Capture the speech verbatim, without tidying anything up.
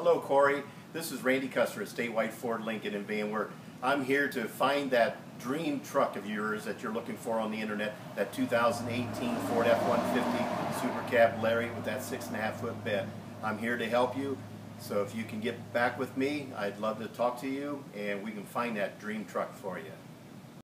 Hello, Corey. This is Randy Custer at Statewide Ford Lincoln in Van Wert. I'm here to find that dream truck of yours that you're looking for on the internet, that two thousand eighteen Ford F one fifty Super Cab Lariat with that six and a half foot bed. I'm here to help you, so if you can get back with me, I'd love to talk to you and we can find that dream truck for you.